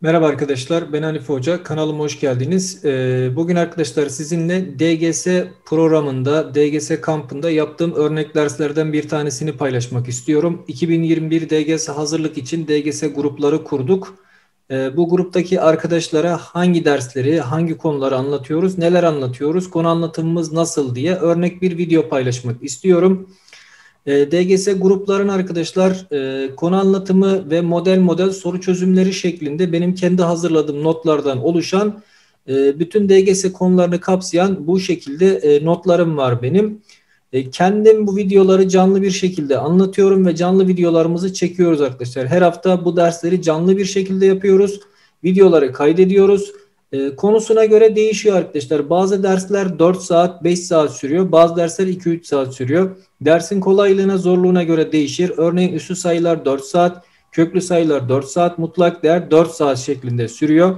Merhaba arkadaşlar, ben Hanife Hoca. Kanalıma hoş geldiniz. Bugün arkadaşlar sizinle DGS programında, DGS kampında yaptığım örnek derslerden bir tanesini paylaşmak istiyorum. 2021 DGS hazırlık için DGS grupları kurduk. Bu gruptaki arkadaşlara hangi dersleri, hangi konuları anlatıyoruz, neler anlatıyoruz, konu anlatımımız nasıl diye örnek bir video paylaşmak istiyorum. DGS grupların arkadaşlar konu anlatımı ve model soru çözümleri şeklinde benim kendi hazırladığım notlardan oluşan bütün DGS konularını kapsayan bu şekilde notlarım var benim. Kendim bu videoları canlı bir şekilde anlatıyorum ve canlı videolarımızı çekiyoruz arkadaşlar. Her hafta bu dersleri canlı bir şekilde yapıyoruz. Videoları kaydediyoruz. Konusuna göre değişiyor arkadaşlar. Bazı dersler 4 saat, 5 saat sürüyor. Bazı dersler 2-3 saat sürüyor. Dersin kolaylığına, zorluğuna göre değişir. Örneğin üslü sayılar 4 saat, köklü sayılar 4 saat, mutlak değer 4 saat şeklinde sürüyor.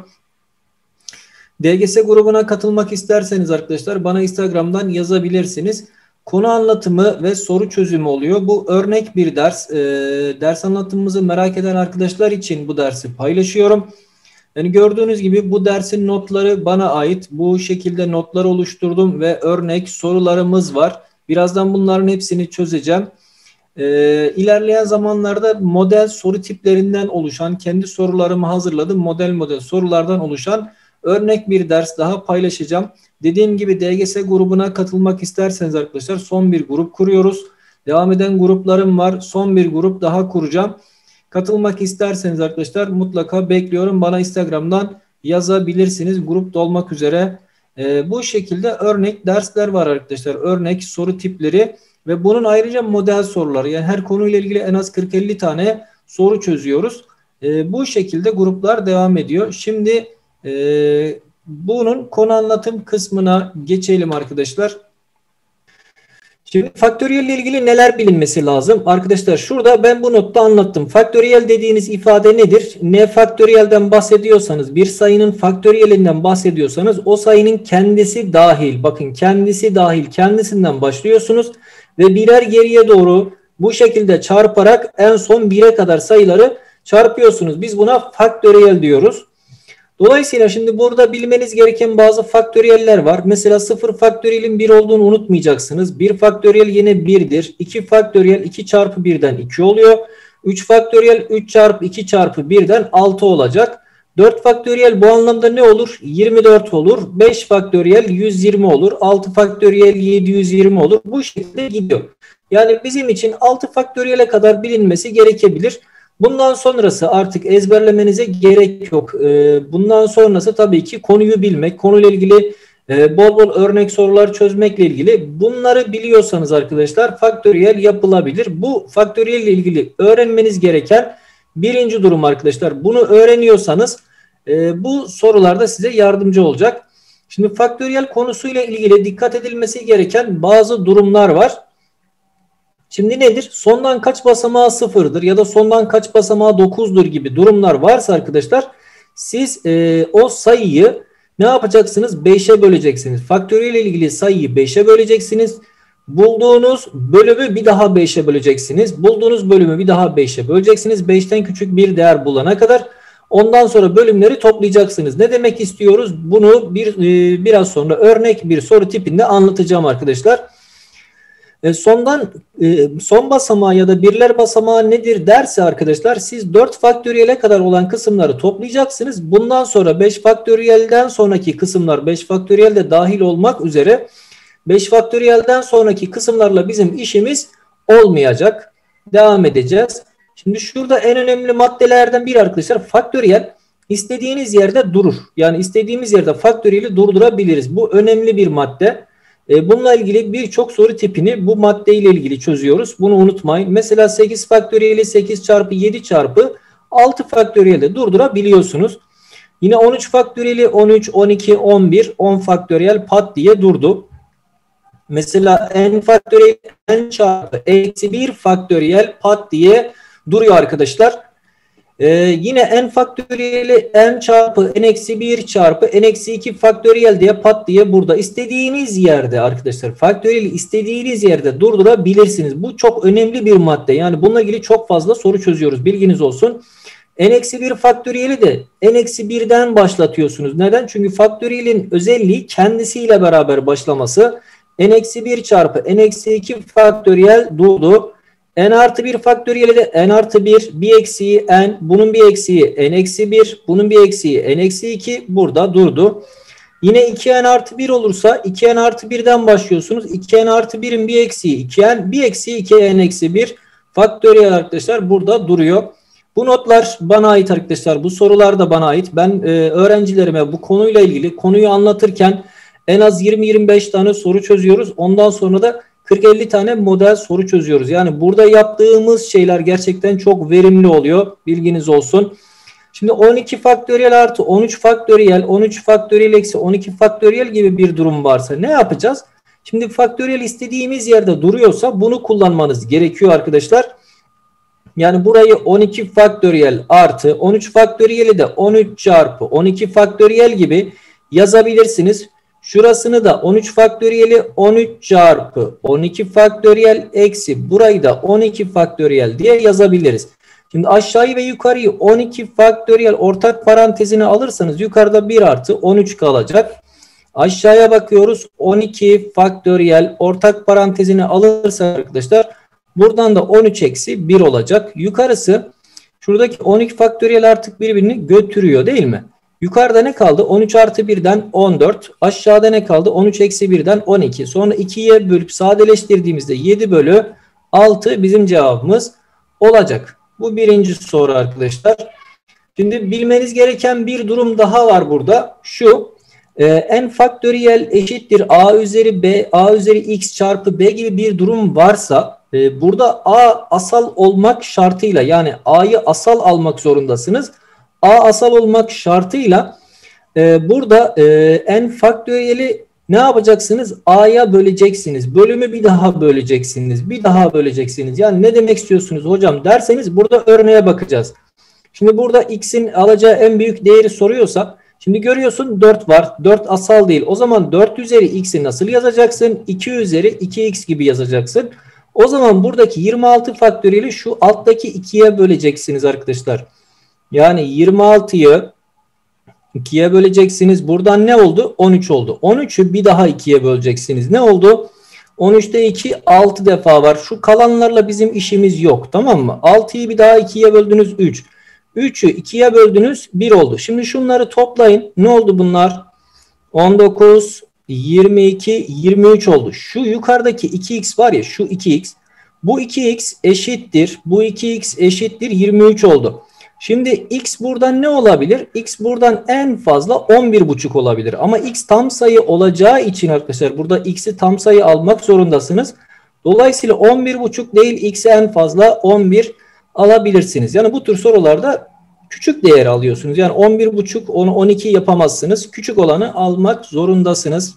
DGS grubuna katılmak isterseniz arkadaşlar bana Instagram'dan yazabilirsiniz. Konu anlatımı ve soru çözümü oluyor. Bu örnek bir ders. Ders anlatımımızı merak eden arkadaşlar için bu dersi paylaşıyorum. Yani gördüğünüz gibi bu dersin notları bana ait. Bu şekilde notlar oluşturdum ve örnek sorularımız var. Birazdan bunların hepsini çözeceğim. İlerleyen zamanlarda model soru tiplerinden oluşan, kendi sorularımı hazırladım. Model sorulardan oluşan örnek bir ders daha paylaşacağım. Dediğim gibi DGS grubuna katılmak isterseniz arkadaşlar son bir grup kuruyoruz. Devam eden gruplarım var. Son bir grup daha kuracağım. Katılmak isterseniz arkadaşlar mutlaka bekliyorum. Bana Instagram'dan yazabilirsiniz. Grupta olmak üzere. Bu şekilde örnek dersler var arkadaşlar. Örnek soru tipleri ve bunun ayrıca model soruları. Yani her konuyla ilgili en az 40-50 tane soru çözüyoruz. Bu şekilde gruplar devam ediyor. Şimdi bunun konu anlatım kısmına geçelim arkadaşlar. Şimdi faktöriyel ile ilgili neler bilinmesi lazım? Arkadaşlar şurada ben bu notta anlattım. Faktöriyel dediğiniz ifade nedir? Ne faktöriyelden bahsediyorsanız, bir sayının faktöriyelinden bahsediyorsanız o sayının kendisi dahil, bakın kendisi dahil, kendisinden başlıyorsunuz ve birer geriye doğru bu şekilde çarparak en son 1'e kadar sayıları çarpıyorsunuz. Biz buna faktöriyel diyoruz. Dolayısıyla şimdi burada bilmeniz gereken bazı faktöriyeller var. Mesela 0 faktöriyelin 1 olduğunu unutmayacaksınız. 1 faktöriyel yine 1'dir. 2 faktöriyel 2 çarpı 1'den 2 oluyor. 3 faktöriyel 3 çarpı 2 çarpı 1'den 6 olacak. 4 faktöriyel bu anlamda ne olur? 24 olur. 5 faktöriyel 120 olur. 6 faktöriyel 720 olur. Bu şekilde gidiyor. Yani bizim için 6 faktöriyele kadar bilinmesi gerekebilir. Bundan sonrası artık ezberlemenize gerek yok. Bundan sonrası tabii ki konuyu bilmek, konuyla ilgili bol örnek sorular çözmekle ilgili. Bunları biliyorsanız arkadaşlar faktöriyel yapılabilir. Bu faktöriyel ile ilgili öğrenmeniz gereken birinci durum arkadaşlar. Bunu öğreniyorsanız bu sorularda size yardımcı olacak. Şimdi faktöriyel konusuyla ilgili dikkat edilmesi gereken bazı durumlar var. Şimdi nedir? Sondan kaç basamağı 0'dır ya da sondan kaç basamağı 9'dur gibi durumlar varsa arkadaşlar siz o sayıyı ne yapacaksınız? 5'e böleceksiniz. Faktöriyel ile ilgili sayıyı 5'e böleceksiniz. Bulduğunuz bölümü bir daha 5'e böleceksiniz. Bulduğunuz bölümü bir daha 5'e böleceksiniz. 5'ten küçük bir değer bulana kadar. Ondan sonra bölümleri toplayacaksınız. Ne demek istiyoruz? Bunu biraz sonra örnek bir soru tipinde anlatacağım arkadaşlar. Son basamağı ya da birler basamağı nedir derse arkadaşlar siz 4 faktöriyele kadar olan kısımları toplayacaksınız. Bundan sonra 5 faktöriyelden sonraki kısımlar 5 faktöriyel de dahil olmak üzere 5 faktöriyelden sonraki kısımlarla bizim işimiz olmayacak. Devam edeceğiz. Şimdi şurada en önemli maddelerden biri arkadaşlar faktöriyel istediğiniz yerde durur. Yani istediğimiz yerde faktöriyeli durdurabiliriz. Bu önemli bir madde. Bununla ilgili birçok soru tipini bu maddeyle ilgili çözüyoruz. Bunu unutmayın. Mesela 8 faktöriyeli 8 çarpı 7 çarpı 6 faktöriyelde durdurabiliyorsunuz. Yine 13 faktöriyeli 13, 12, 11, 10 faktöriyel pat diye durdu. Mesela n faktöriyel n çarpı eksi 1 faktöriyel pat diye duruyor arkadaşlar. Yine n faktöriyeli n çarpı n eksi 1 çarpı n eksi 2 faktöriyel diye pat diye burada istediğiniz yerde arkadaşlar faktöriyeli istediğiniz yerde durdurabilirsiniz. Bu çok önemli bir madde. Yani bununla ilgili çok fazla soru çözüyoruz. Bilginiz olsun. n-1 faktöriyeli de n-1'den başlatıyorsunuz. Neden? Çünkü faktöriyelin özelliği kendisiyle beraber başlaması. n-1 çarpı n-2 faktöriyel durdu. n+1 faktöriyeli de n+1, bir eksiği n, bunun bir eksiği n-1, bunun bir eksiği n-2 burada durdu. Yine 2n+1 olursa 2n+1'den başlıyorsunuz. 2n+1'in bir eksiği 2n, bir eksiği 2n-1 faktöriyel arkadaşlar burada duruyor. Bu notlar bana ait arkadaşlar. Bu sorular da bana ait. Ben öğrencilerime bu konuyla ilgili konuyu anlatırken en az 20-25 tane soru çözüyoruz. Ondan sonra da 40-50 tane model soru çözüyoruz. Yani burada yaptığımız şeyler gerçekten çok verimli oluyor. Bilginiz olsun. Şimdi 12 faktöriyel artı 13 faktöriyel, 13 faktöriyel eksi 12 faktöriyel gibi bir durum varsa ne yapacağız? Şimdi faktöriyel istediğimiz yerde duruyorsa bunu kullanmanız gerekiyor arkadaşlar. Yani burayı 12 faktöriyel artı 13 faktöriyeli de 13 çarpı 12 faktöriyel gibi yazabilirsiniz. Şurasını da 13 faktöriyeli 13 çarpı 12 faktöriyel eksi burayı da 12 faktöriyel diye yazabiliriz. Şimdi aşağıyı ve yukarıyı 12 faktöriyel ortak parantezine alırsanız yukarıda 1 artı 13 kalacak. Aşağıya bakıyoruz 12 faktöriyel ortak parantezine alırsak arkadaşlar buradan da 13 eksi 1 olacak. Yukarısı şuradaki 12 faktöriyel artık birbirini götürüyor değil mi? Yukarıda ne kaldı? 13 artı 1'den 14. Aşağıda ne kaldı? 13 eksi 1'den 12. Sonra 2'ye bölüp sadeleştirdiğimizde 7 bölü 6 bizim cevabımız olacak. Bu birinci soru arkadaşlar. Şimdi bilmeniz gereken bir durum daha var burada. Şu n faktöriyel eşittir a üzeri b, a üzeri x çarpı b gibi bir durum varsa burada a asal olmak şartıyla yani a'yı asal almak zorundasınız. A asal olmak şartıyla burada n faktöriyeli ne yapacaksınız? A'ya böleceksiniz. Bölümü bir daha böleceksiniz. Bir daha böleceksiniz. Yani ne demek istiyorsunuz hocam derseniz burada örneğe bakacağız. Şimdi burada x'in alacağı en büyük değeri soruyorsa şimdi görüyorsun 4 var. 4 asal değil. O zaman 4 üzeri x'i nasıl yazacaksın? 2 üzeri 2x gibi yazacaksın. O zaman buradaki 26 faktöriyeli şu alttaki 2'ye böleceksiniz arkadaşlar. Yani 26'yı 2'ye böleceksiniz. Buradan ne oldu? 13 oldu. 13'ü bir daha 2'ye böleceksiniz. Ne oldu? 13'te 2 6 defa var. Şu kalanlarla bizim işimiz yok. Tamam mı? 6'yı bir daha 2'ye böldünüz 3. 3'ü 2'ye böldünüz 1 oldu. Şimdi şunları toplayın. Ne oldu bunlar? 19, 22, 23 oldu. Şu yukarıdaki 2x var ya şu 2x. Bu 2x eşittir. Bu 2x eşittir 23 oldu. Şimdi x buradan ne olabilir? X buradan en fazla 11,5 olabilir. Ama x tam sayı olacağı için arkadaşlar burada x'i tam sayı almak zorundasınız. Dolayısıyla 11,5 değil x'e en fazla 11 alabilirsiniz. Yani bu tür sorularda küçük değer alıyorsunuz. Yani 11,5 onu 12 yapamazsınız. Küçük olanı almak zorundasınız.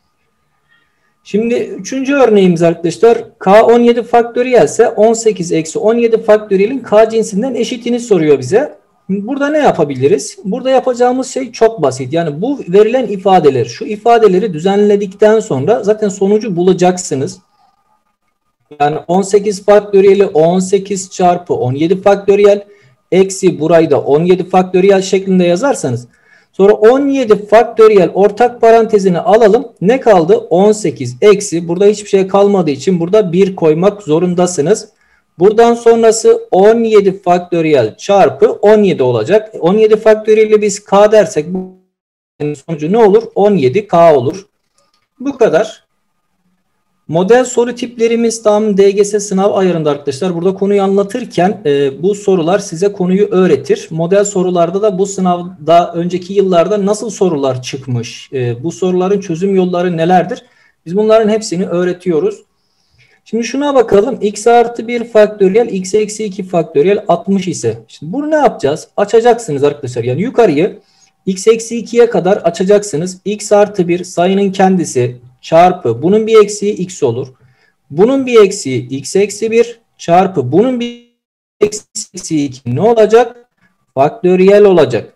Şimdi üçüncü örneğimiz arkadaşlar k17 faktöriyel ise 18 eksi 17 faktöriyelin k cinsinden eşitini soruyor bize. Burada ne yapabiliriz? Burada yapacağımız şey çok basit. Yani bu verilen ifadeler, şu ifadeleri düzenledikten sonra zaten sonucu bulacaksınız. Yani 18 faktöriyeli 18 çarpı 17 faktöriyel eksi burayı da 17 faktöriyel şeklinde yazarsanız sonra 17 faktöriyel ortak parantezini alalım. Ne kaldı? 18 eksi. Burada hiçbir şey kalmadığı için burada 1 koymak zorundasınız. Buradan sonrası 17 faktöriyel çarpı 17 olacak. 17 faktöriyeli biz k dersek bu sonucu ne olur? 17k olur. Bu kadar. Model soru tiplerimiz tam DGS sınav ayarında arkadaşlar. Burada konuyu anlatırken bu sorular size konuyu öğretir. Model sorularda da bu sınavda önceki yıllarda nasıl sorular çıkmış, bu soruların çözüm yolları nelerdir? Biz bunların hepsini öğretiyoruz. Şimdi şuna bakalım. X artı 1 faktöriyel, x eksi 2 faktöriyel 60 ise. Şimdi bunu ne yapacağız? Açacaksınız arkadaşlar. Yani yukarıyı x eksi 2'ye kadar açacaksınız. X artı 1 sayının kendisi çarpı bunun bir eksiği x olur. Bunun bir eksiği x eksi 1 çarpı bunun bir eksiği 2 ne olacak? Faktöriyel olacak.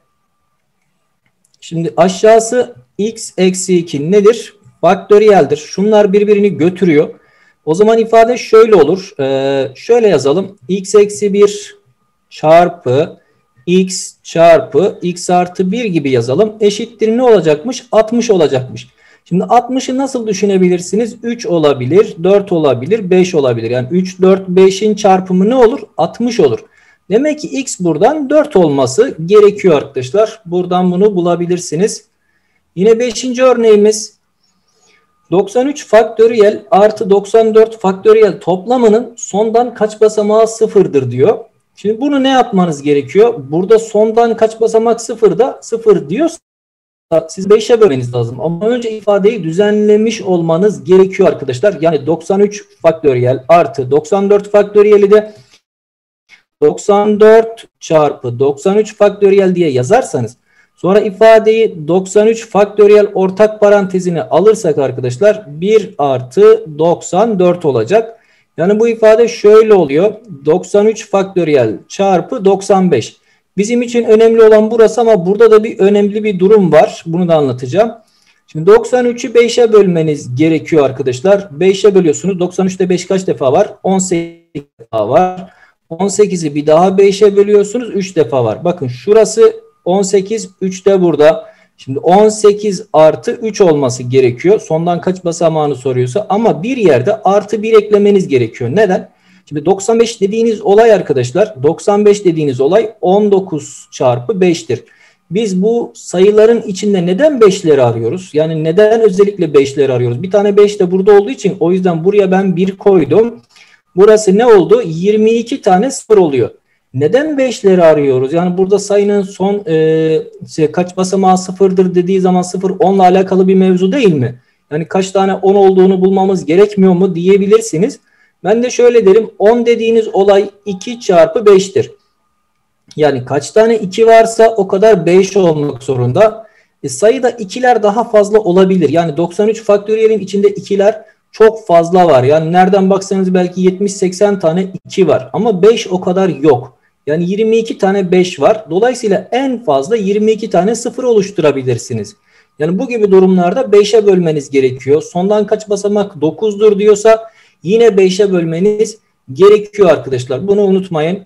Şimdi aşağısı x eksi 2 nedir? Faktöriyeldir. Şunlar birbirini götürüyor. O zaman ifade şöyle olur. Şöyle yazalım. X eksi 1 çarpı x çarpı x artı 1 gibi yazalım. Eşittir ne olacakmış? 60 olacakmış. Şimdi 60'ı nasıl düşünebilirsiniz? 3 olabilir, 4 olabilir, 5 olabilir. Yani 3, 4, 5'in çarpımı ne olur? 60 olur. Demek ki x buradan 4 olması gerekiyor arkadaşlar. Buradan bunu bulabilirsiniz. Yine 5. örneğimiz 93 faktöriyel artı 94 faktöriyel toplamının sondan kaç basamağı sıfırdır diyor. Şimdi bunu ne yapmanız gerekiyor? Burada sondan kaç basamak sıfırda sıfır diyorsa siz 5'e bölmeniz lazım. Ama önce ifadeyi düzenlemiş olmanız gerekiyor arkadaşlar. Yani 93 faktöriyel artı 94 faktöriyeli de 94 çarpı 93 faktöriyel diye yazarsanız sonra ifadeyi 93 faktöriyel ortak parantezine alırsak arkadaşlar 1 artı 94 olacak. Yani bu ifade şöyle oluyor. 93 faktöriyel çarpı 95. Bizim için önemli olan burası ama burada da bir önemli bir durum var. Bunu da anlatacağım. Şimdi 93'ü 5'e bölmeniz gerekiyor arkadaşlar. 5'e bölüyorsunuz. 93'te 5 kaç defa var? 18 defa var. 18'i bir daha 5'e bölüyorsunuz. 3 defa var. Bakın şurası 18, 3 de burada. Şimdi 18 artı 3 olması gerekiyor. Sondan kaç basamağını soruyorsa ama bir yerde artı 1 eklemeniz gerekiyor. Neden? Şimdi 95 dediğiniz olay arkadaşlar, 95 dediğiniz olay 19 çarpı 5'tir. Biz bu sayıların içinde neden 5'leri arıyoruz? Yani neden özellikle 5'leri arıyoruz? Bir tane 5 de burada olduğu için o yüzden buraya ben 1 koydum. Burası ne oldu? 22 tane 0 oluyor. Neden 5'leri arıyoruz? Yani burada sayının son kaç basamağı sıfırdır dediği zaman 0 10 ile alakalı bir mevzu değil mi? Yani kaç tane 10 olduğunu bulmamız gerekmiyor mu diyebilirsiniz. Ben de şöyle derim. 10 dediğiniz olay 2 çarpı 5'tir. Yani kaç tane 2 varsa o kadar 5 olmak zorunda. Sayıda 2'ler daha fazla olabilir. Yani 93 faktöriyelin içinde 2'ler çok fazla var. Yani nereden baksanız belki 70-80 tane 2 var. Ama 5 o kadar yok. Yani 22 tane 5 var. Dolayısıyla en fazla 22 tane 0 oluşturabilirsiniz. Yani bu gibi durumlarda 5'e bölmeniz gerekiyor. Sondan kaç basamak 9'dur diyorsa yine 5'e bölmeniz gerekiyor arkadaşlar. Bunu unutmayın.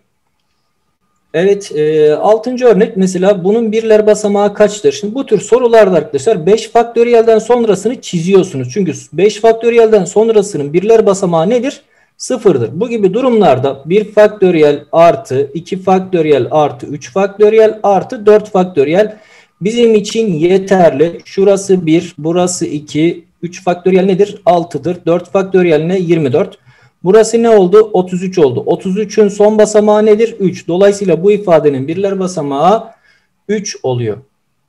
Evet, 6. örnek mesela bunun birler basamağı kaçtır? Şimdi bu tür sorularda arkadaşlar 5 faktöriyelden sonrasını çiziyorsunuz. Çünkü 5 faktöriyelden sonrasının birler basamağı nedir? Sıfırdır. Bu gibi durumlarda 1 faktöriyel artı 2 faktöriyel artı 3 faktöriyel artı 4 faktöriyel bizim için yeterli. Şurası 1, burası 2, 3 faktöriyel nedir? 6'dır. 4 faktöriyel ne? 24. Burası ne oldu? 33 oldu. 33'ün son basamağı nedir? 3. Dolayısıyla bu ifadenin birler basamağı 3 oluyor.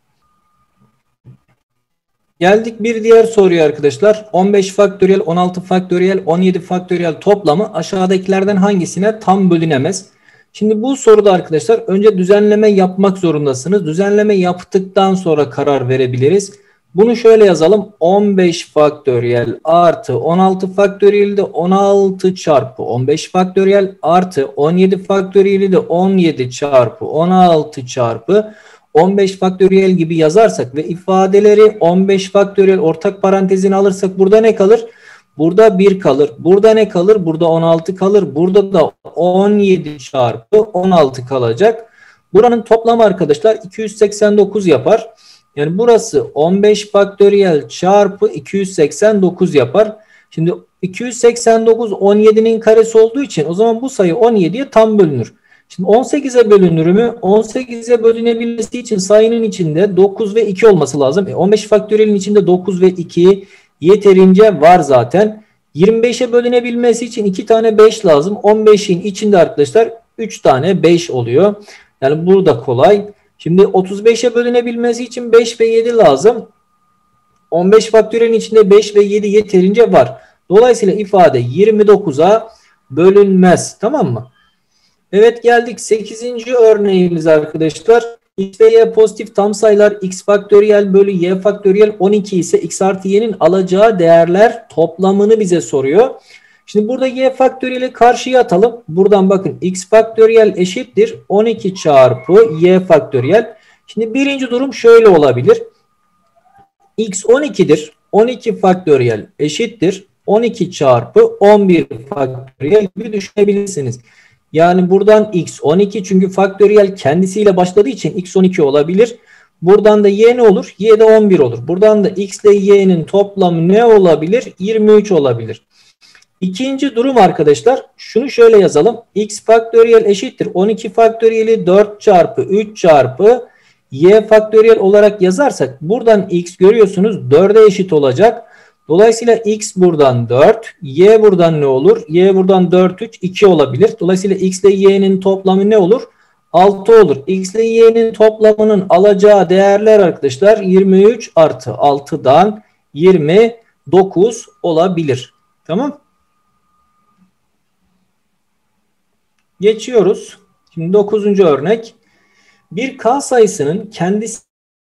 Geldik bir diğer soruya arkadaşlar. 15 faktöriyel, 16 faktöriyel, 17 faktöriyel toplamı aşağıdakilerden hangisine tam bölünemez? Şimdi bu soruda arkadaşlar önce düzenleme yapmak zorundasınız. Düzenleme yaptıktan sonra karar verebiliriz. Bunu şöyle yazalım. 15 faktöriyel artı 16 faktöriyel de 16 çarpı 15 faktöriyel artı 17 faktöriyel de 17 çarpı 16 çarpı 15 faktöriyel gibi yazarsak ve ifadeleri 15 faktöriyel ortak parantezine alırsak burada ne kalır? Burada 1 kalır. Burada ne kalır? Burada 16 kalır. Burada da 17 çarpı 16 kalacak. Buranın toplamı arkadaşlar 289 yapar. Yani burası 15 faktöriyel çarpı 289 yapar. Şimdi 289 17'nin karesi olduğu için o zaman bu sayı 17'ye tam bölünür. Şimdi 18'e bölünür mü? 18'e bölünebilmesi için sayının içinde 9 ve 2 olması lazım. 15 faktöriyelin içinde 9 ve 2 yeterince var zaten. 25'e bölünebilmesi için 2 tane 5 lazım. 15'in içinde arkadaşlar 3 tane 5 oluyor. Yani burada kolay. Şimdi 35'e bölünebilmesi için 5 ve 7 lazım. 15 faktöriyelin içinde 5 ve 7 yeterince var. Dolayısıyla ifade 29'a bölünmez. Tamam mı? Evet, geldik 8. örneğimiz arkadaşlar. X ve Y pozitif tam sayılar x faktöriyel bölü y faktöriyel 12 ise x artı y'nin alacağı değerler toplamını bize soruyor. Şimdi burada y faktöriyeli karşıya atalım. Buradan bakın x faktöriyel eşittir 12 çarpı y faktöriyel. Şimdi birinci durum şöyle olabilir. X 12'dir. 12 faktöriyel eşittir 12 çarpı 11 faktöriyel gibi düşünebilirsiniz. Yani buradan x 12 çünkü faktöriyel kendisiyle başladığı için x 12 olabilir. Buradan da y ne olur? Y de 11 olur. Buradan da x ile y'nin toplamı ne olabilir? 23 olabilir. İkinci durum arkadaşlar şunu şöyle yazalım. X faktöriyel eşittir 12 faktöriyeli 4 çarpı 3 çarpı y faktöriyel olarak yazarsak buradan x görüyorsunuz 4'e eşit olacak. Dolayısıyla x buradan 4, y buradan ne olur? Y buradan 4, 3, 2 olabilir. Dolayısıyla x ile y'nin toplamı ne olur? 6 olur. X ile y'nin toplamının alacağı değerler arkadaşlar 23 artı 6'dan 29 olabilir. Tamam. Geçiyoruz. Şimdi 9. örnek. Bir k sayısının kendisi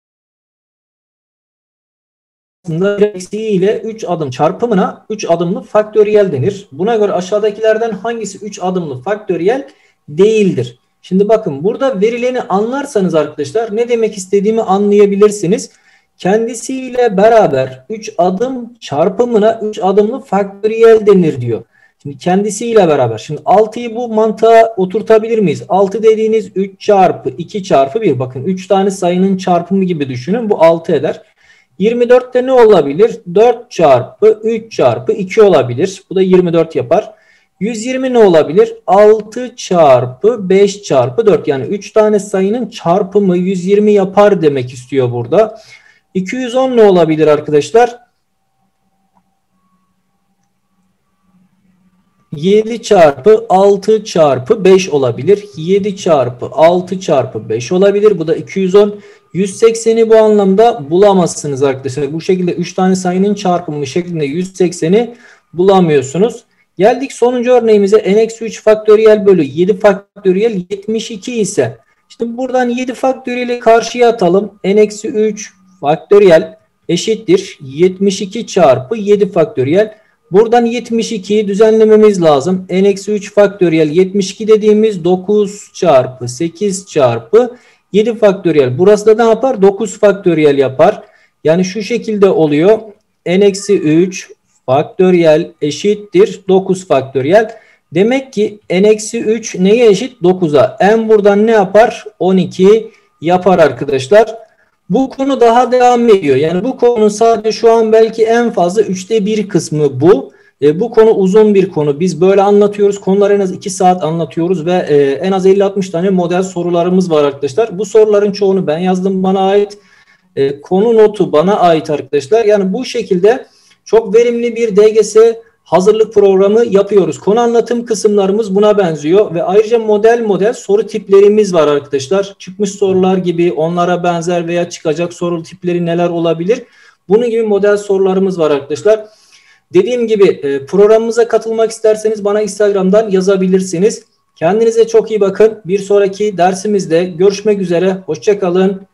ile 3 adım çarpımına 3 adımlı faktöriyel denir. Buna göre aşağıdakilerden hangisi 3 adımlı faktöriyel değildir? Şimdi bakın burada verileni anlarsanız arkadaşlar ne demek istediğimi anlayabilirsiniz. Kendisiyle beraber 3 adım çarpımına 3 adımlı faktöriyel denir diyor. Şimdi kendisiyle beraber. Şimdi 6'yı bu mantığa oturtabilir miyiz? 6 dediğiniz 3 çarpı 2 çarpı 1. Bakın 3 tane sayının çarpımı gibi düşünün. Bu 6 eder. 24'te ne olabilir? 4 çarpı 3 çarpı 2 olabilir. Bu da 24 yapar. 120 ne olabilir? 6 çarpı 5 çarpı 4. Yani 3 tane sayının çarpımı 120 yapar demek istiyor burada. 210 ne olabilir arkadaşlar? 7 çarpı 6 çarpı 5 olabilir. 7 çarpı 6 çarpı 5 olabilir. Bu da 210. 180'i bu anlamda bulamazsınız arkadaşlar. Bu şekilde 3 tane sayının çarpımı şeklinde 180'i bulamıyorsunuz. Geldik sonuncu örneğimize. n-3 faktöriyel bölü 7 faktöriyel 72 ise. Şimdi buradan 7 faktöriyeli karşıya atalım. n-3 faktöriyel eşittir 72 çarpı 7 faktöriyel. Buradan 72'yi düzenlememiz lazım. n-3 faktöriyel 72 dediğimiz 9 çarpı 8 çarpı 7 faktöriyel. Burası da ne yapar? 9 faktöriyel yapar. Yani şu şekilde oluyor. n-3 faktöriyel eşittir 9 faktöriyel. Demek ki n-3 neye eşit? 9'a. N buradan ne yapar? 12 yapar arkadaşlar. Bu konu daha devam ediyor. Yani bu konu sadece şu an belki en fazla 3'te 1 kısmı bu. Bu konu uzun bir konu. Biz böyle anlatıyoruz. Konuları en az 2 saat anlatıyoruz ve en az 50-60 tane model sorularımız var arkadaşlar. Bu soruların çoğunu ben yazdım, bana ait. Konu notu bana ait arkadaşlar. Yani bu şekilde çok verimli bir DGS hazırlık programı yapıyoruz. Konu anlatım kısımlarımız buna benziyor ve ayrıca model soru tiplerimiz var arkadaşlar. Çıkmış sorular gibi, onlara benzer veya çıkacak soru tipleri neler olabilir? Bunun gibi model sorularımız var arkadaşlar. Dediğim gibi programımıza katılmak isterseniz bana Instagram'dan yazabilirsiniz. Kendinize çok iyi bakın. Bir sonraki dersimizde görüşmek üzere. Hoşça kalın.